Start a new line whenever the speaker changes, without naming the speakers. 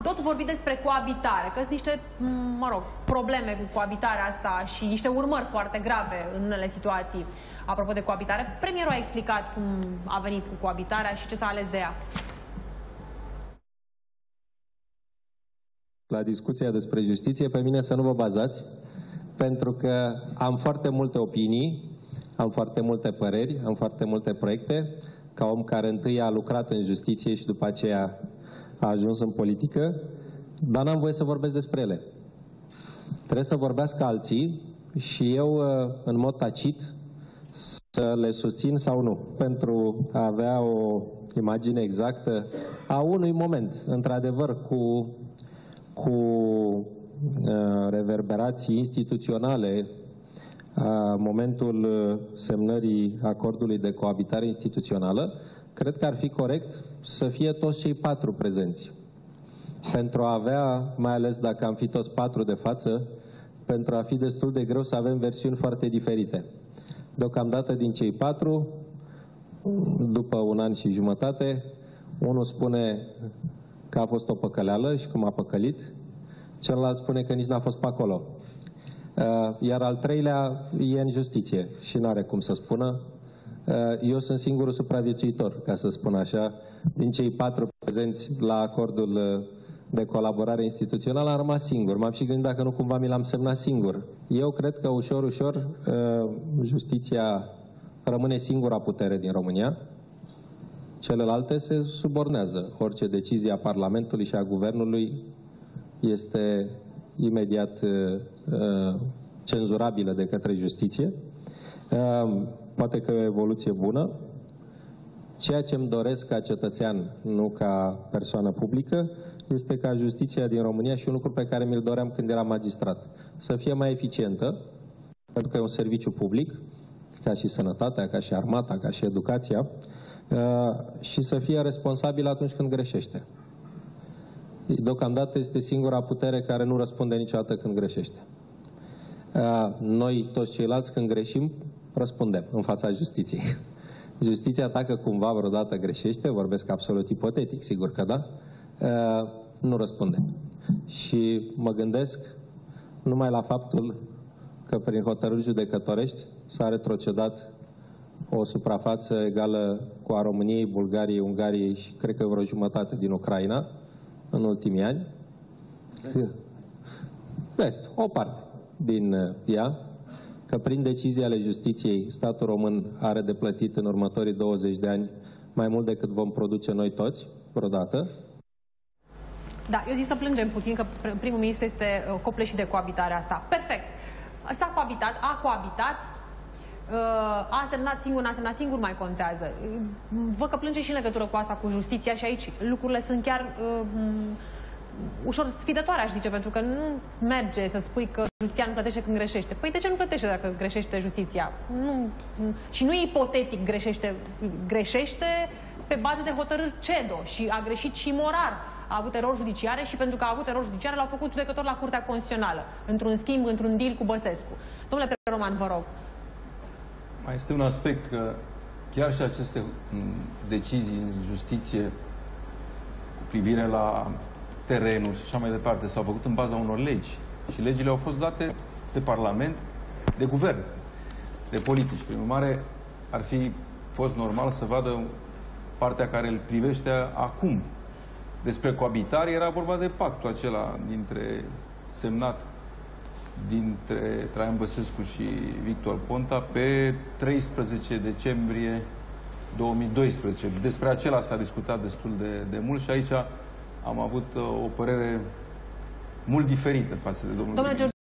Tot vorbit despre coabitare, că sunt niște, mă rog, probleme cu coabitarea asta și niște urmări foarte grave în unele situații. Apropo de coabitare, premierul a explicat cum a venit cu coabitarea și ce s-a ales de ea.
La discuția despre justiție, pe mine să nu vă bazați, pentru că am foarte multe opinii, am foarte multe păreri, am foarte multe proiecte, ca om care întâi a lucrat în justiție și după aceea a ajuns în politică, dar n-am voie să vorbesc despre ele. Trebuie să vorbească alții și eu, în mod tacit, să le susțin sau nu, pentru a avea o imagine exactă a unui moment, într-adevăr, cu reverberații instituționale, momentul semnării acordului de coabitare instituțională, cred că ar fi corect să fie toți cei 4 prezenți. Pentru a avea, mai ales dacă am fi toți 4 de față, pentru a fi destul de greu să avem versiuni foarte diferite. Deocamdată din cei 4, după 1 an și jumătate, unul spune că a fost o păcăleală și cum a păcălit, celălalt spune că nici n-a fost pe acolo. Iar al 3-lea e în justiție și n-are cum să spună. Eu sunt singurul supraviețuitor, ca să spun așa, din cei 4 prezenți la acordul de colaborare instituțională. Am rămas singur. M-am și gândit dacă nu cumva mi l-am semnat singur. Eu cred că ușor, ușor justiția rămâne singura putere din România. Celelalte se subornează. Orice decizie a Parlamentului și a Guvernului este imediat cenzurabilă de către justiție. Poate că e o evoluție bună. Ceea ce îmi doresc ca cetățean, nu ca persoană publică, este ca justiția din România, și un lucru pe care mi-l doream când eram magistrat, să fie mai eficientă, pentru că e un serviciu public, ca și sănătatea, ca și armata, ca și educația, și să fie responsabil atunci când greșește. Deocamdată este singura putere care nu răspunde niciodată când greșește. Noi, toți ceilalți, când greșim, răspundem în fața justiției. Justiția, dacă cumva vreodată greșește, vorbesc absolut ipotetic, sigur că da, nu răspunde. Și mă gândesc numai la faptul că prin hotărâri judecătorești s-a retrocedat o suprafață egală cu a României, Bulgariei, Ungariei și cred că vreo jumătate din Ucraina în ultimii ani. Vezi, o parte din ea, că prin decizii ale justiției statul român are de plătit în următorii 20 de ani mai mult decât vom produce noi toți, vreodată.
Da, eu zic să plângem puțin că primul ministru este copleșit de coabitarea asta. Perfect. S-a coabitat, a coabitat, a semnat singur, n-a semnat singur, mai contează. Văd că plânge și în legătură cu asta, cu justiția, și aici lucrurile sunt chiar ușor sfidătoare, aș zice, pentru că nu merge să spui că justiția nu plătește când greșește. Păi de ce nu plătește dacă greșește justiția? Nu, și nu e ipotetic greșește pe bază de hotărâri CEDO și a greșit și Morar. A avut erori judiciare și pentru că a avut erori judiciare l-au făcut judecător la Curtea Constituțională, într-un schimb, într-un deal cu Băsescu. Domnule Roman, vă rog.
Mai este un aspect că chiar și aceste decizii în justiție cu privire la terenuri și așa mai departe s-au făcut în baza unor legi. Și legile au fost date de Parlament, de Guvern, de politici. Prin urmare, ar fi fost normal să vadă partea care îl privește acum. Despre coabitare era vorba de pactul acela semnat dintre Traian Băsescu și Victor Ponta pe 13 decembrie 2012. Despre acela s-a discutat destul de mult și aici am avut o părere mult diferită față de domnul ministru.